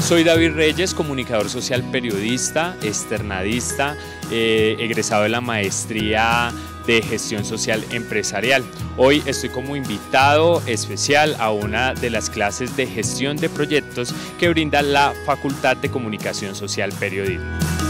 Soy David Reyes, comunicador social, periodista, externadista, egresado de la maestría de gestión social empresarial. Hoy estoy como invitado especial a una de las clases de gestión de proyectos que brinda la Facultad de Comunicación Social Periodismo.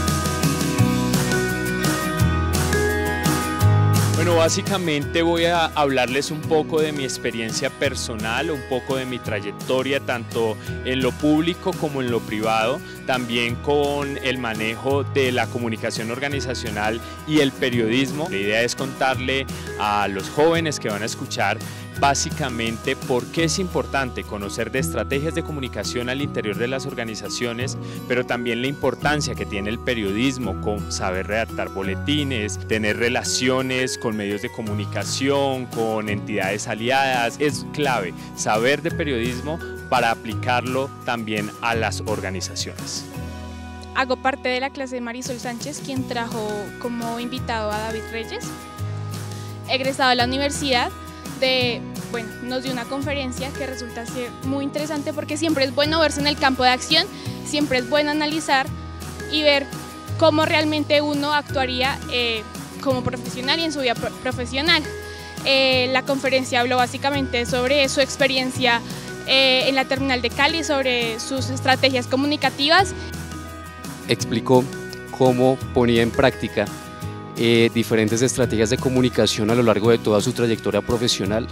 Bueno, básicamente voy a hablarles un poco de mi experiencia personal, un poco de mi trayectoria tanto en lo público como en lo privado, también con el manejo de la comunicación organizacional y el periodismo. La idea es contarle a los jóvenes que van a escuchar básicamente por qué es importante conocer de estrategias de comunicación al interior de las organizaciones, pero también la importancia que tiene el periodismo con saber redactar boletines, tener relaciones con medios de comunicación, con entidades aliadas. Es clave saber de periodismo para aplicarlo también a las organizaciones. Hago parte de la clase de Marisol Sánchez, quien trajo como invitado a David Reyes, egresado de la universidad. Nos dio una conferencia que resulta ser muy interesante porque siempre es bueno verse en el campo de acción, siempre es bueno analizar y ver cómo realmente uno actuaría como profesional y en su vida profesional. La conferencia habló básicamente sobre su experiencia en la terminal de Cali, sobre sus estrategias comunicativas. Explicó cómo ponía en práctica diferentes estrategias de comunicación a lo largo de toda su trayectoria profesional.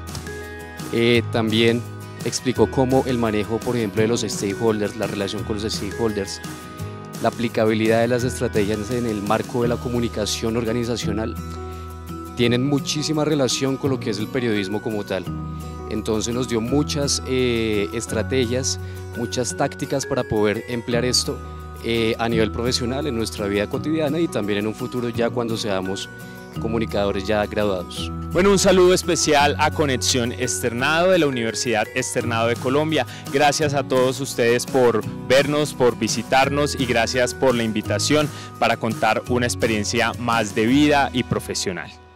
También explicó cómo el manejo, por ejemplo, de los stakeholders, la relación con los stakeholders, la aplicabilidad de las estrategias en el marco de la comunicación organizacional, tienen muchísima relación con lo que es el periodismo como tal. Entonces nos dio muchas estrategias, muchas tácticas para poder emplear esto a nivel profesional en nuestra vida cotidiana y también en un futuro ya cuando seamos comunicadores ya graduados. Bueno, un saludo especial a Conexión Externado de la Universidad Externado de Colombia. Gracias a todos ustedes por vernos, por visitarnos y gracias por la invitación para contar una experiencia más de vida y profesional.